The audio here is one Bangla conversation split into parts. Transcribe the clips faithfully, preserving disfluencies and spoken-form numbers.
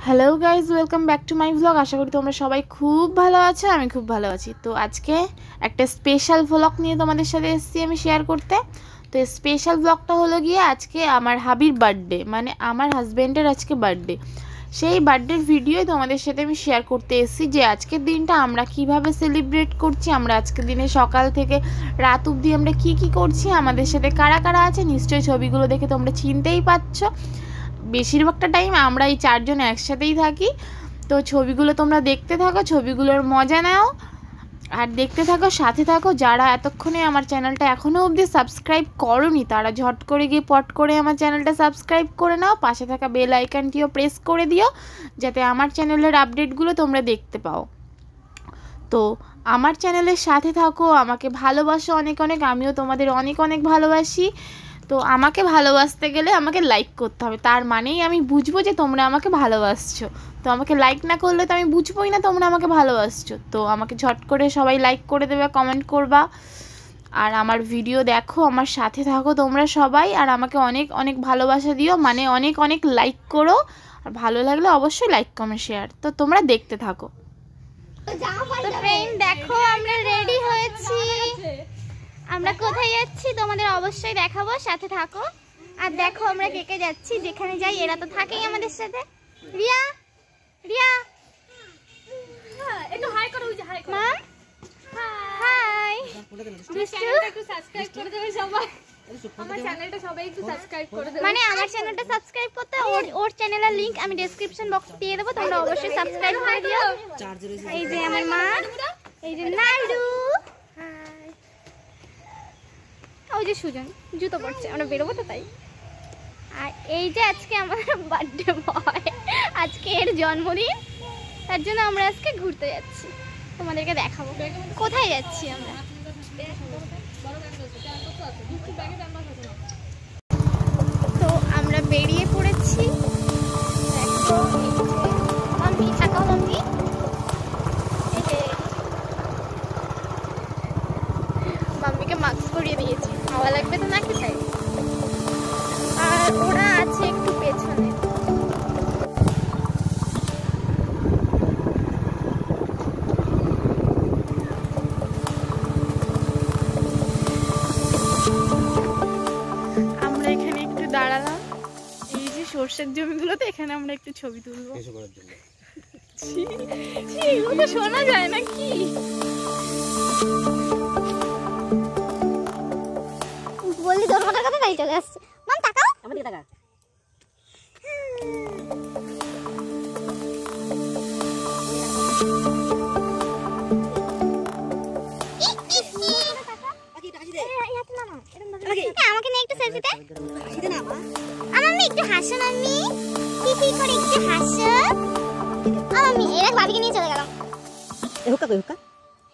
Hello guys, welcome back to my vlog. আশা করি তোমরা সবাই খুব ভালো আছো, আমি খুব ভালো আছি। তো আজকে একটা স্পেশাল ভ্লগ নিয়ে তোমাদের সাথে এসেছি আমি শেয়ার করতে। তো স্পেশাল ভ্লগটা হলো গিয়ে আজকে আমার হাবির বার্থডে, মানে আমার হাজব্যান্ডের আজকে বার্থডে। সেই বার্থডের ভিডিওই তোমাদের সাথে আমি শেয়ার করতে এসেছি যে আজকের দিনটা আমরা কিভাবে সেলিব্রেট করছি, আমরা আজকের দিনে সকাল থেকে রাত অবধি আমরা কি কি করছি, আমাদের সাথে কারা কারা আছে। নিশ্চয়ই ছবিগুলো দেখে তোমরা চিনতেই পারছো। বেশিরভাগটা টাইম আমরা এই চারজন একসাথেই থাকি। তো ছবিগুলো তোমরা দেখতে থাকো, ছবিগুলোর মজা নাও আর দেখতে থাকো, সাথে থাকো। যারা এতক্ষণে আমার চ্যানেলটা এখনও অবধি সাবস্ক্রাইব করোনি তারা ঝট করে গিয়ে পট করে আমার চ্যানেলটা সাবস্ক্রাইব করে নাও, পাশে থাকা বেল আইকনটিও প্রেস করে দিও যাতে আমার চ্যানেলের আপডেটগুলো তোমরা দেখতে পাও। তো আমার চ্যানেলের সাথে থাকো, আমাকে ভালোবাসো অনেক অনেক, আমিও তোমাদের অনেক অনেক ভালোবাসি। তো আমাকে ভালোবাসতে গেলে আমাকে লাইক করতে হবে, তার মানেই আমি বুঝবো যে তোমরা আমাকে ভালোবাসছো। তো আমাকে লাইক না করলে তো আমি বুঝবোই না তোমরা আমাকে ভালোবাসছো। তো আমাকে ঝট করে সবাই লাইক করে দেবে, কমেন্ট করবা, আর আমার ভিডিও দেখো, আমার সাথে থাকো তোমরা সবাই, আর আমাকে অনেক অনেক ভালোবাসা দিও, মানে অনেক অনেক লাইক করো। আর ভালো লাগলে অবশ্যই লাইক কমেন্ট শেয়ার। তো তোমরা দেখতে থাকো। তো ফ্রেন্ড দেখো, আমরা রেডি হয়েছি। আমরা কোথায় যাচ্ছি তোমাদের অবশ্যই দেখাবো, সাথে থাকো। আর দেখো আমরা কে কে যাচ্ছি, যেখানে যাই এরা তো থাকেই আমাদের সাথে। রিয়া রিয়া একটু হাই করো, ওই যে হাই করো। হাই, চ্যানেলটা একটু সাবস্ক্রাইব করে দেবে সবাই। আমার চ্যানেলটা সবাই একটু সাবস্ক্রাইব করে দেবে। মানে আমার চ্যানেলটা সাবস্ক্রাইব করতে ওর ওর চ্যানেলের লিংক আমি ডেসক্রিপশন বক্সে দিয়ে দেব, তোমরা অবশ্যই সাবস্ক্রাইব করে দিও। এই যে আমার মা, এই যে নাড়ু, হাই, ওই যে সুজন জুতো পড়ছে, আমরা বেরোবো তো তাই। আর এই যে আজকে আমার বার্থডে বয়, আজকে এর জন্মদিন, তার জন্য আমরা আজকে ঘুরতে যাচ্ছি, তোমাদেরকে দেখাবো কোথায় যাচ্ছি আমরা। তো আমরা বেরিয়ে পড়েছি। দেখো মাম্মি, থাকো মাম্মি। মাম্মিকে মাস্ক পরিয়ে দিয়েছি, হাওয়া লাগবে তো নাকি তাই। আর ওরা আছে একটু পেছনে। আমরা এখানে একটু দাঁড়ালাম, এই যে সর্ষের জমিগুলোতে, এখানে আমরা একটু ছবি তুলবো। এগুলো তো শোনা যায় না কি? বললি তোর মাথার কথা তাই চলে আসছে। মাম তাকাও, আমার দিকে তাকা। আমাকে নিয়ে একটু সেলফি দে। আমার মেয়ে একটু হাসো, মাম্মি পিপি করে একটু হাসো। মাম্মি এরা বাবিকে নিয়ে চলে গেলাম। এ হুক্কা কই হুক্কা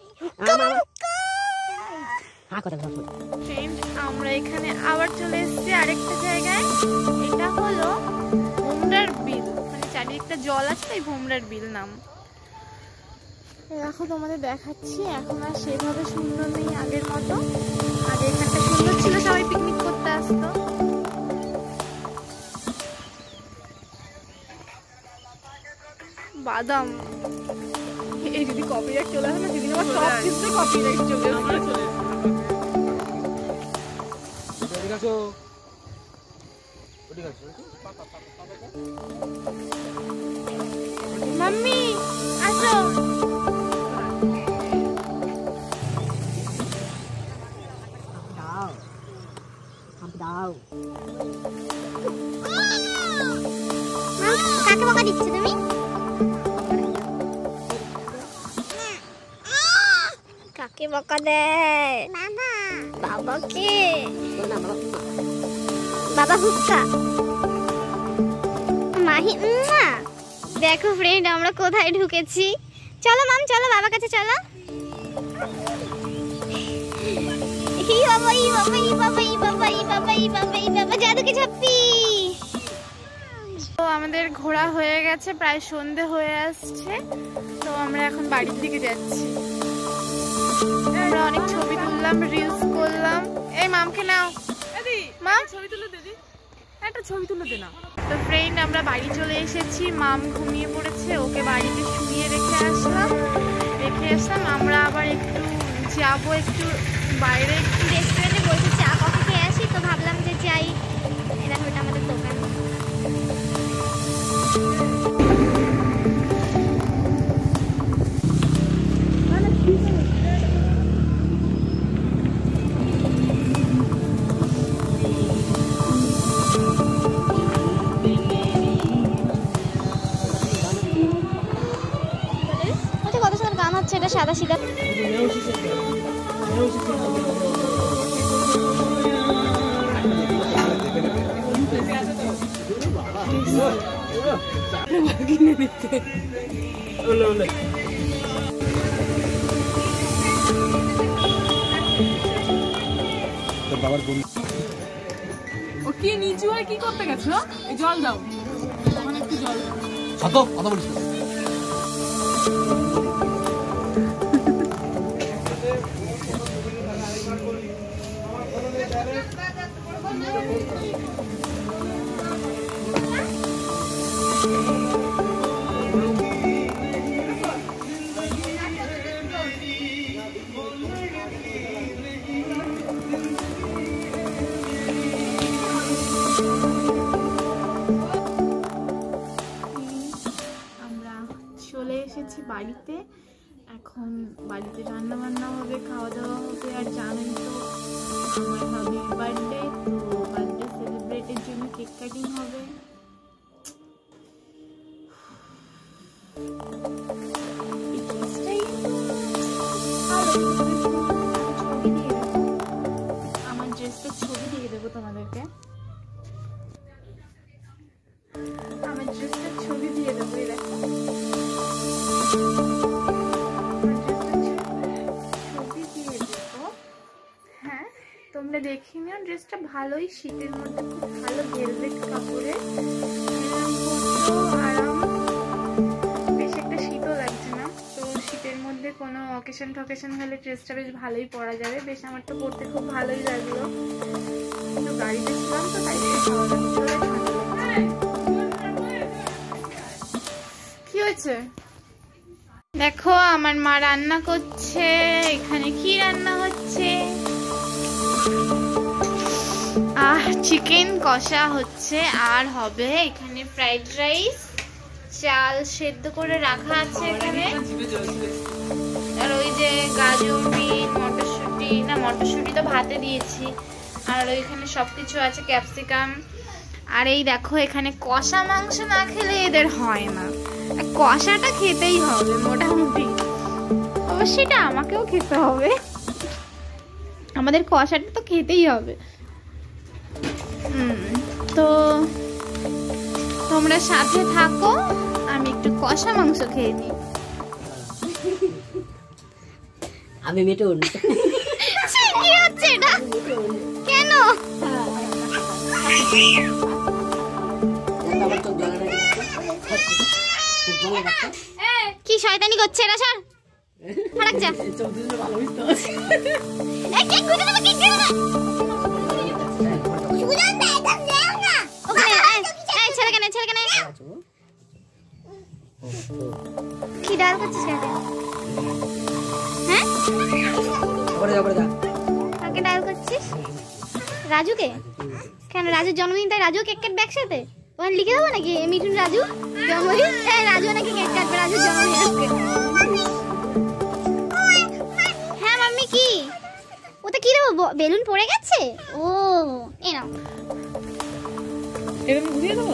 ফ্রেন্ড, আমরা এখানে আবার চলে এসেছি আরেকটা জায়গায়। এটা হলো ভোমরার বিল, মানে চারিদিকটা জল আছে তাই ভোমরার বিল নাম। দেখো তোমাদের দেখাচ্ছি, এখন আর সেভাবে সুন্দর নেই আগের মতো। আগে এখানটা সুন্দর ছিল, সবাই পিকনিক করতে আসতো। বাদাম, এই যদি কপিরাইট চলে আসে না সেদিন আবার সব কিছু কপিরাইট চলে আসে। মাম্মি আসো। কাকে বকা দিচ্ছ তুমি? কাকে বকা দেয়? বাবাকে। বাবা হুক্কা মাহি। দেখো ফ্রেন্ড, আমরা কোথায় ঢুকেছি। চলো মাম, চলো বাবার কাছে চলো। ই বাবা, ই বাবা, ই বাবা, ই বাবা, ই বাবা, ই বাবা, ই বাবা, জাদুকে ঝাপ্পি। তো আমাদের ঘোরা হয়ে গেছে, প্রায় সন্ধে হয়ে আসছে। তো আমরা এখন বাড়ির দিকে যাচ্ছি। আমরা অনেক ছবি তুললাম, রিলস করলাম। এই মামকে নাও, মাম ছবি তুলে দিদি, একটা ছবি তুলে দে না। তো ফ্রেন্ড আমরা বাড়ি চলে এসেছি, মাম ঘুমিয়ে পড়েছে, ওকে বাড়িতে শুয়ে রেখে আসলাম রেখে আসলাম আমরা আবার একটু যাবো একটু বাইরে রেস্টুরেন্টে বসে চা কফি খেয়ে আসি, তো ভাবলাম যে যাই। এটা হলো আমাদের দোকান। কত সুন্দর গান হচ্ছে, এটা সাদা সিধা। ও কি নিচু হয়ে কি করতে গেছো? এই জল দাও, ওখানে একটু জল দাও। শত কথা বলিস না। চলে এসেছি বাড়িতে। এখন বাড়িতে রান্না বান্না হবে, খাওয়া দাওয়া হবে। আর জানেন তো আমার ভাবির বার্থডে, তো বার্থডে সেলিব্রেটের জন্য কেক কাটিং হবে। আমার ড্রেসটার ছবি দিয়ে দেবো তোমাদেরকে, আমার ড্রেসটার ছবি দিয়ে দেবো। এই দেখো ছবি দিয়ে দেবো। হ্যাঁ তোমরা দেখে নিও, ড্রেসটা ভালোই, শীতের মধ্যে খুব ভালো ভেলভেট কাপড়ে, আরাম, বেশ একটা শীতও লাগছে না। তো শীতের মধ্যে কোনো অকেশন টকেশন হলে ড্রেসটা বেশ ভালোই পরা যাবে। বেশ আমার তো পরতে খুব ভালোই লাগলো, কিন্তু গাড়িতে ছিলাম তো তাই খাওয়া দাওয়া কি হয়েছে। দেখো আমার মা রান্না করছে, এখানে কি রান্না হচ্ছে, আহ চিকেন কষা হচ্ছে, আর হবে এখানে ফ্রাইড রাইস, চাল সেদ্ধ করে রাখা আছে এখানে, আর ওই যে গাজর, বিন, মটরশুঁটি, না মটরশুঁটি তো ভাতে দিয়েছি, আর ওইখানে সবকিছু আছে, ক্যাপসিকাম। আর এই দেখো এখানে কষা মাংস না খেলে এদের হয় না, কষাটা খেতেই হবে মোটামুটি, অবশ্যই এটা আমাকেও খেতে হবে, আমাদের কষাটা তো খেতেই হবে। তো তোমরা সাথে থাকো, আমি একটু কষা মাংস খেয়ে নিই। আমি মিঠুন। কি হচ্ছে এটা? কেন? কি শয়তানি করছে এরা? সর ফারাক যা। এই কেক গুলো না, কেক গুলো না। সুজন দা এটা দেও না। ওখানে এই ছেলে কেন ছেলে কেন? কি ডাল করছিস কেন? হ্যাঁ? পড়ে যা পড়ে যা। কাকে ডাল করছিস? রাজুকে? কেন রাজুর জন্মদিন তাই রাজু কেক কাটবে একসাথে? ওখানে লিখে দেবো নাকি মিঠুন রাজু জন্মদিন? হ্যাঁ রাজু নাকি কেক কাটবে, রাজুর জন্মদিন আজকে। হ্যাঁ মাম্মি কি ওটা কি দেবো? বেলুন পড়ে গেছে? ও এ নাও। এরকম ঘুরিয়ে দেবো।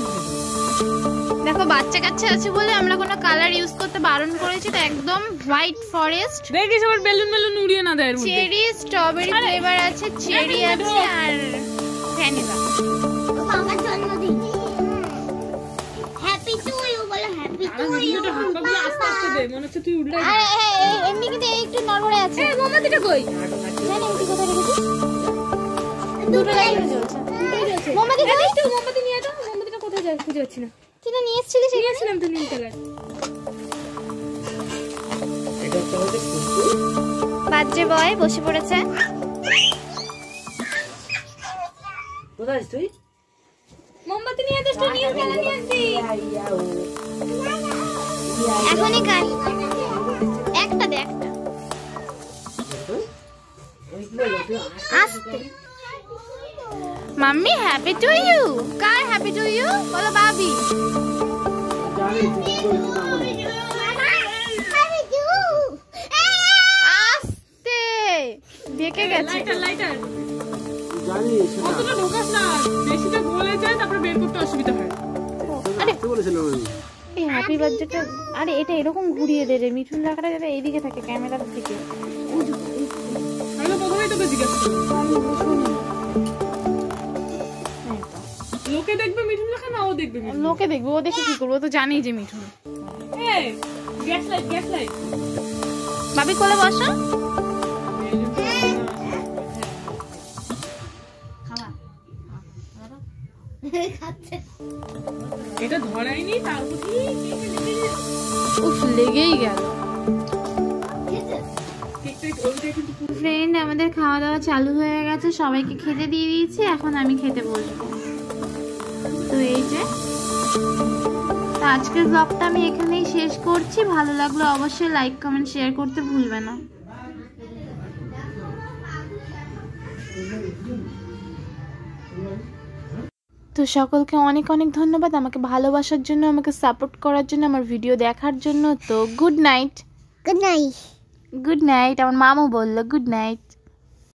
দেখো বাচ্চা কাচ্চা আছে বলে আমরা কোনো কালার ইউজ করতে বারণ করেছি, তো একদম হোয়াইট ফরেস্ট। দেখিস আবার বেলুন বেলুন উড়িয়ে না দেয় এর মধ্যে। চেরি, স্ট্রবেরি ফ্লেভার আছে, চেরি আছে আর ভ্যানিলা। আমার জন্মদিন। হ্যাপি টু ইউ বলো, হ্যাপি টু ইউ। এটা হাত পা আস্তে আস্তে দে, মনে হচ্ছে তুই উড়লাই। আরে এমনি কিন্তু একটু নড়বড়ে আছে। এই মোমবাতিটা কই? জানি আমি কোথায় রেখেছি। দুটো লাইট জ্বলছে। মোমবাতি কই? একটু মোমবাতি নিয়ে দাও। মোমবাতিটা কোথায় যায় খুঁজে পাচ্ছি না। তুই না নিয়ে এসেছিলিস? নিয়েছিলাম তো নীল কালার। এটা হচ্ছে আমাদের কুকু। বাজে বয় বসে পড়েছে। কোথায় আছিস তুই? মোমবাতি নিয়ে আসতে নিয়ে খেলা নিয়ে আসবি এখনই কাট একটা দে একটা আস্তে মাম্মি হ্যাপি টু ইউ কার হ্যাপি টু ইউ বলো বাবি আস্তে দেখে গেছে লাইটার লাইটার অতটা ঢোকাস না, বেশিটা গলে যায় তারপরে বের করতে অসুবিধা হয়। এই হ্যাপি বার্থডেটা আরে এটা এরকম ঘুরিয়ে দে রে মিঠুন রাখাটা যাতে এইদিকে থাকে ক্যামেরার দিকে আমি তো প্রথমেই তোকে জিজ্ঞাসা করলাম লোকে দেখবে মিঠুন লেখা না ও দেখবে মিঠুন? লোকে দেখবে ও দেখে কি করবো ও তো জানি যে মিঠুন এই গ্যাস লাইট গ্যাস লাইট বাবি কোলে বসো এটা ধরাইনি তারপর কি উফ লেগেই গেল ঠিক ওইটা কিন্তু ফ্রেন্ড আমাদের খাওয়া দাওয়া চালু হয়ে গেছে সবাইকে খেতে দিয়ে দিয়েছি এখন আমি খেতে বসবো তো এই যে তো আজকের ব্লগটা আমি এখানেই শেষ করছি ভালো লাগলো অবশ্যই লাইক কমেন্ট শেয়ার করতে ভুলবে না তো সকলকে অনেক অনেক ধন্যবাদ আমাকে ভালোবাসার জন্য আমাকে সাপোর্ট করার জন্য আমার ভিডিও দেখার জন্য তো good night good night good night আমার মামু বললো গুড নাইট